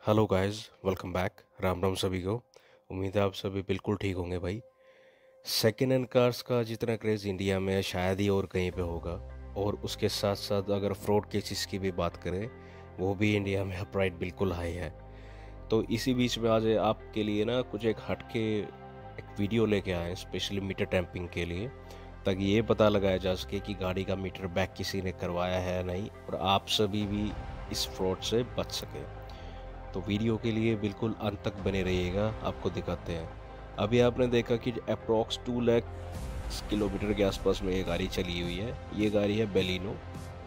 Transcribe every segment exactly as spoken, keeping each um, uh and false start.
Hello guys, welcome back. Ram Ram सभी को। उम्मीद है आप सभी बिल्कुल ठीक होंगे भाई। सेकेंड हैंड कार्स का जितना क्रेज़ इंडिया में है शायद ही और कहीं पे होगा। और उसके साथ साथ अगर फ्रॉड केसेस की भी बात करें, वो भी इंडिया में अपराइट बिल्कुल हाई है। तो इसी बीच में आज आपके लिए ना कुछ एक हटके एक वीडियो लेके आए हैं स्पेशली मीटर टैंपिंग के लिए, ताकि ये पता लगाया जा सके कि गाड़ी का मीटर बैक किसी ने करवाया है या नहीं, और आप सभी भी इस फ्रॉड से बच सके। तो वीडियो के लिए बिल्कुल अंत तक बने रहिएगा, आपको दिखाते हैं। अभी आपने देखा कि अप्रॉक्स टू लाख किलोमीटर के आसपास में ये गाड़ी चली हुई है। ये गाड़ी है Baleno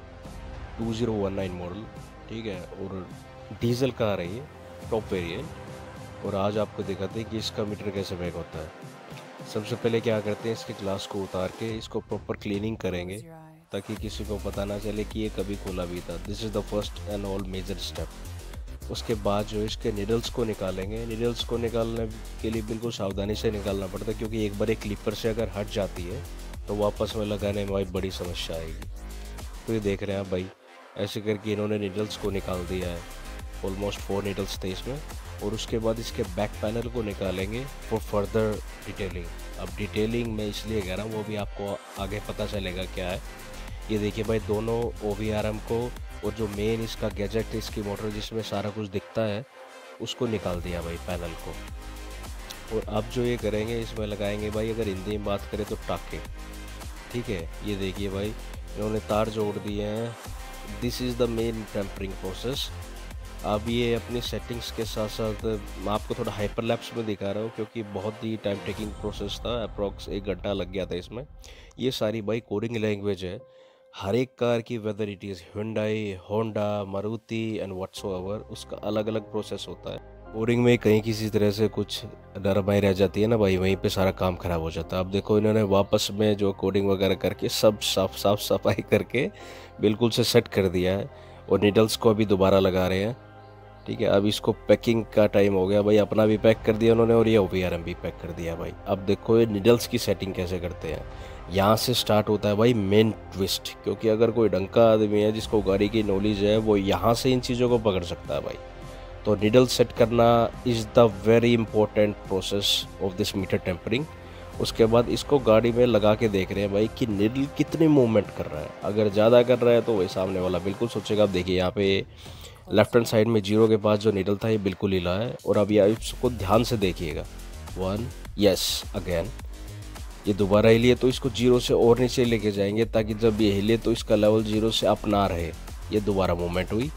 two zero one nine model, ठीक है, और डीजल कार है ये, टॉप वेरिएंट। और आज आपको दिखाते हैं कि इसका मीटर कैसे बैक होता है। सबसे पहले क्या करते हैं, इसके ग्लास को उतार के इसको प्रॉपर क्लीनिंग करेंगे ताकि किसी को पता ना चले कि ये कभी खुला भी था। This is the first and all major step. उसके बाद जो इसके निडल्स को निकालेंगे। निडल्स को निकालने के लिए बिल्कुल सावधानी से निकालना पड़ता है, क्योंकि एक बार एक क्लिपर से अगर हट जाती है तो वापस में लगाने में भाई बड़ी समस्या आएगी। तो ये देख रहे हैं आप भाई, ऐसे करके इन्होंने निडल्स को निकाल दिया है। ऑलमोस्ट फोर निडल्स थे इसमें। और उसके बाद इसके बैक पैनल को निकालेंगे फॉर फर्दर डिटेलिंग। अब डिटेलिंग मैं इसलिए कह रहा हूँ, वो भी आपको आगे पता चलेगा क्या है। ये देखिए भाई, दोनों ओ वी आर एम को और जो मेन इसका गैजेट है, इसकी मोटर जिसमें सारा कुछ दिखता है, उसको निकाल दिया भाई पैनल को। और अब जो ये करेंगे, इसमें लगाएंगे भाई, अगर हिंदी में बात करें तो टाके, ठीक है। ये देखिए भाई, इन्होंने तार जोड़ दिए हैं। This is the main tampering process. अब ये अपनी सेटिंग्स के साथ साथ मैं आपको थोड़ा हाइपरलैप्स में दिखा रहा हूँ, क्योंकि बहुत ही टाइम टेकिंग प्रोसेस था। अप्रॉक्स एक घंटा लग गया था इसमें। ये सारी भाई कोडिंग लैंग्वेज है हर एक कार की, whether it is Hyundai, Honda, Maruti and whatsoever, उसका अलग अलग प्रोसेस होता है। कोडिंग में कहीं किसी तरह से कुछ नरमाई रह जाती है ना भाई, वहीं पे सारा काम खराब हो जाता है। अब देखो, इन्होंने वापस में जो कोडिंग वगैरह करके सब साफ साफ सफाई करके बिल्कुल से सेट कर दिया है। और निडल्स को अभी दोबारा लगा रहे हैं, ठीक है। अब इसको पैकिंग का टाइम हो गया भाई। अपना भी पैक कर दिया उन्होंने और ये ओ वी आर एम भी पैक कर दिया भाई। अब देखो ये निडल्स की सेटिंग कैसे करते हैं। यहाँ से स्टार्ट होता है भाई मेन ट्विस्ट, क्योंकि अगर कोई ढंग का आदमी है जिसको गाड़ी की नॉलेज है, वो यहाँ से इन चीज़ों को पकड़ सकता है भाई। तो निडल सेट करना is the very important process of this meter tampering. उसके बाद इसको गाड़ी में लगा के देख रहे हैं भाई कि निडल कितनी मूवमेंट कर रहा है। अगर ज़्यादा कर रहा है तो वही सामने वाला बिल्कुल सोचेगा। आप देखिए यहाँ पे लेफ्ट हैंड साइड में जीरो के पास जो निडल था, ये बिल्कुल हिला है। और अब ये इसको ध्यान से देखिएगा। वन, यस, अगेन ये दोबारा हिले तो इसको जीरो से और नीचे लेके जाएंगे, ताकि जब ये हिले तो इसका लेवल जीरो से अप ना रहे। ये दोबारा मूवमेंट हुई,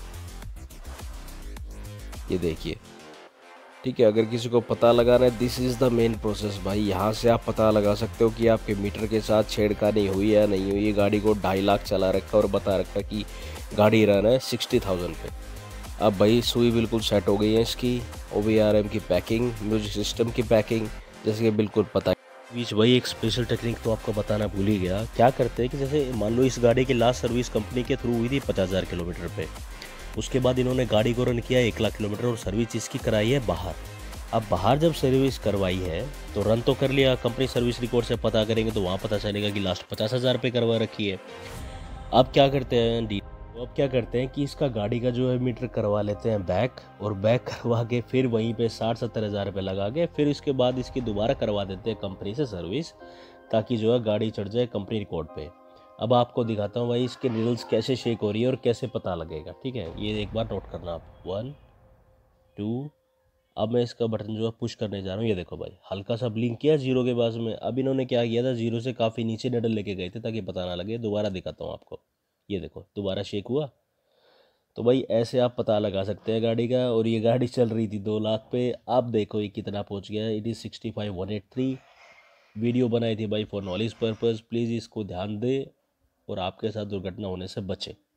ये देखिए, ठीक है। अगर किसी को पता लगाना है, this is the main process भाई। यहाँ से आप पता लगा सकते हो कि आपके मीटर के साथ छेड़खानी हुई या नहीं हुई। ये गाड़ी को ढाई लाख चला रखा और बता रखा कि गाड़ी रन है सिक्सटी थाउजेंड पे। अब भाई सुई बिल्कुल सेट हो गई है इसकी। ओ वी आर एम की पैकिंग, म्यूजिक सिस्टम की पैकिंग, जैसे कि बिल्कुल पता है। बीच भाई एक स्पेशल टेक्निक तो आपको बताना भूल ही गया। क्या करते हैं कि जैसे मान लो इस गाड़ी की लास्ट सर्विस कंपनी के थ्रू हुई थी पचास हज़ार किलोमीटर पे। उसके बाद इन्होंने गाड़ी को रन किया एक लाख किलोमीटर और सर्विस इसकी कराई है बाहर। अब बाहर जब सर्विस करवाई है तो रन तो कर लिया, कंपनी सर्विस रिकॉर्ड से पता करेंगे तो वहाँ पता चलेगा कि लास्ट पचास हज़ार पे करवा रखी है। अब क्या करते हैं डी तो अब क्या करते हैं कि इसका गाड़ी का जो है मीटर करवा लेते हैं बैक, और बैक करवा के फिर वहीं पे साठ सत्तर हज़ार रुपये लगा के फिर इसके बाद इसकी दोबारा करवा देते हैं कंपनी से सर्विस, ताकि जो है गाड़ी चढ़ जाए कंपनी रिकॉर्ड पे। अब आपको दिखाता हूँ भाई इसके निडल्स कैसे शेक हो रही है और कैसे पता लगेगा, ठीक है। ये एक बार नोट करना आप। वन, टू, अब मैं इसका बटन जो है पुश करने जा रहा हूँ। ये देखो भाई, हल्का सा ब्लिंक किया जीरो के पास में। अब इन्होंने क्या किया था, जीरो से काफ़ी नीचे निडल लेके गए थे ताकि पता ना लगे। दोबारा दिखाता हूँ आपको, ये देखो दोबारा शेक हुआ। तो भाई ऐसे आप पता लगा सकते हैं गाड़ी का। और ये गाड़ी चल रही थी दो लाख पे। आप देखो ये कितना पहुंच गया है। It is sixty five one eight three. Video बनाई थी भाई फॉर नॉलेज पर्पज़। प्लीज़ इसको ध्यान दे और आपके साथ दुर्घटना होने से बचे।